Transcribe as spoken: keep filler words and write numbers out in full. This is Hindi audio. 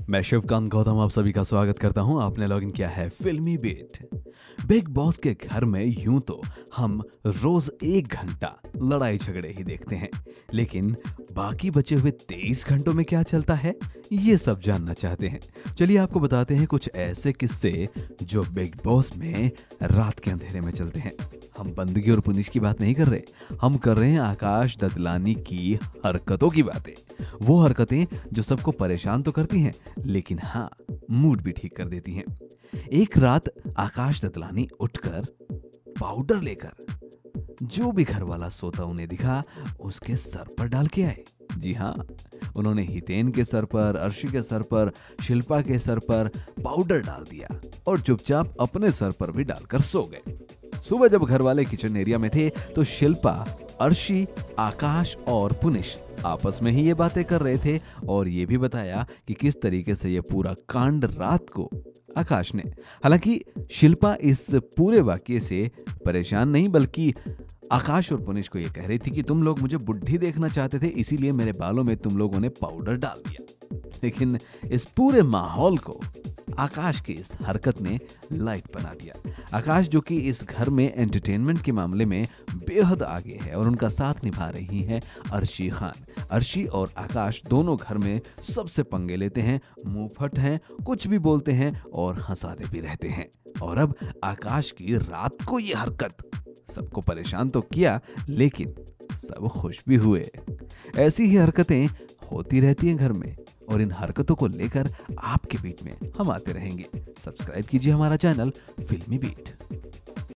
मैं शिवकांत गौतम आप सभी का स्वागत करता हूं। आपने लॉगिन किया है फिल्मी बीट। बिग बॉस के घर में यूं तो हम रोज एक घंटा लड़ाई झगड़े ही देखते हैं, लेकिन बाकी बचे हुए तेईस घंटों में क्या चलता है ये सब जानना चाहते हैं। चलिए आपको बताते हैं कुछ ऐसे किस्से जो बिग बॉस में रात के अंधेरे में चलते हैं। हम बंदगी और पुनिश की बात नहीं कर रहे, हम कर रहे हैं आकाश ददलानी की हरकतों की बातें। वो हरकतें जो सबको परेशान तो करती हैं, लेकिन हाँ मूड भी ठीक कर देती हैं। एक रात आकाश ददलानी उठकर पाउडर लेकर जो भी घर वाला सोता उन्हें दिखा उसके सर पर डाल के आए। जी हाँ, उन्होंने हितेन के सर पर, अर्शी के सर पर, शिल्पा के सर पर पाउडर डाल दिया और चुपचाप अपने सर पर भी डालकर सो गए। सुबह जब घर वाले किचन एरिया में थे तो शिल्पा, अर्शी, आकाश और पुनिश आपस में ही ये बातें कर रहे थे और ये भी बताया कि किस तरीके से ये पूरा कांड रात को आकाश ने। हालांकि शिल्पा इस पूरे वाकये से परेशान नहीं, बल्कि आकाश और पुनिश को ये कह रही थी कि तुम लोग मुझे बुढ़ी देखना चाहते थे, इसीलिए मेरे बालों में तुम लोगों ने पाउडर डाल दिया। लेकिन इस पूरे माहौल को आकाश की इस हरकत ने लाइट बना दिया। आकाश जो कि इस घर में एंटरटेनमेंट के मामले में बेहद आगे है और उनका साथ निभा रही है अर्शी खान। अर्शी और आकाश दोनों घर में सबसे पंगे लेते हैं, मुंहफट हैं, कुछ भी बोलते हैं और हंसाते भी रहते हैं। और अब आकाश की रात को ये हरकत सबको परेशान तो किया, लेकिन सब खुश भी हुए। ऐसी ही हरकतें होती रहती हैं घर में और इन हरकतों को लेकर आपके बीच में हम आते रहेंगे। सब्सक्राइब कीजिए हमारा चैनल फिल्मी बीट।